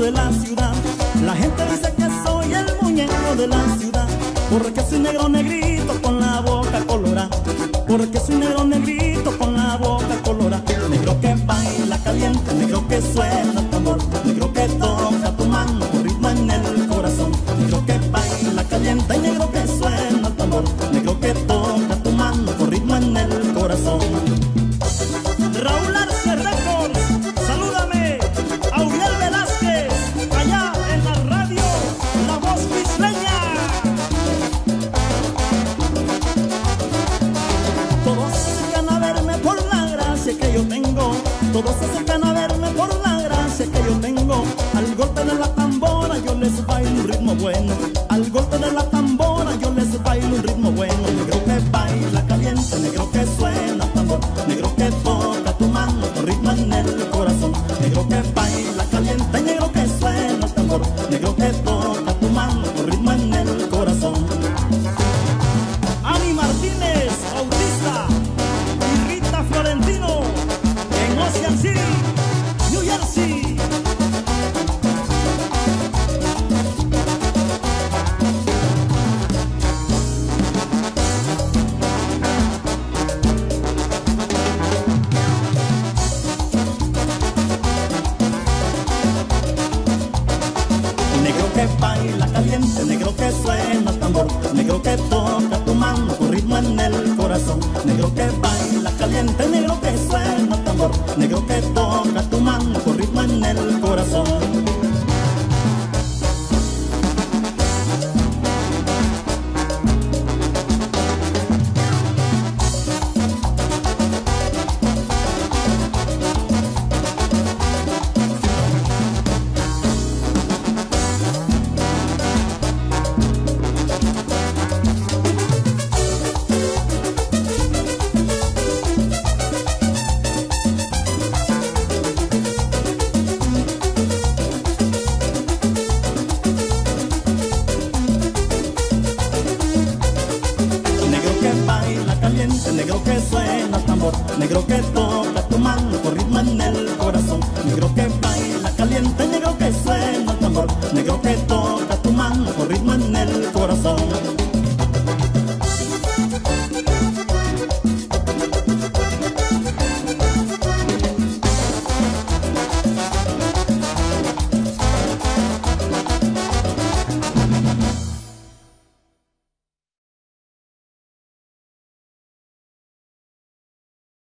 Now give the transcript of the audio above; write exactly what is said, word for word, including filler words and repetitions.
de la ciudad. La gente dice que soy el muñeco de la ciudad, porque soy negro negrito con la boca colorada, porque soy negro negrito con la boca colorada. Negro que baila caliente, negro que suena el tambor, negro que toca tu mano con ritmo en el corazón. Negro que baila caliente y negro que suena el tambor, negro que toca tu mano con ritmo en el corazón. Raúl Arce Records, salúdame a Uriel Velázquez, allá en la radio La Voz Isleña. Todos se acercan a verme por la gracia que yo tengo, todos se acercan a verme por la gracia que yo tengo. Al golpe de la tambora yo les bailo un ritmo bueno, al golpe de la tambora yo les bailo un ritmo bueno. Negro que baila caliente, negro que suena tambor, negro que toca tu mano con ritmo en el corazón. Negro que baila caliente, negro que suena tambor, negro que toca tu mano con ritmo en el corazón. Ani Martínez, Bautista y Rita Florentino en Ocean City, New Jersey. Negro que baila caliente, negro que suena tambor, negro que toca tu mano con ritmo en el corazón. Negro que baila caliente, negro que suena tambor, negro que toca tu mano con ritmo en el corazón. Negro que suena tambor, negro que toca tu mano con ritmo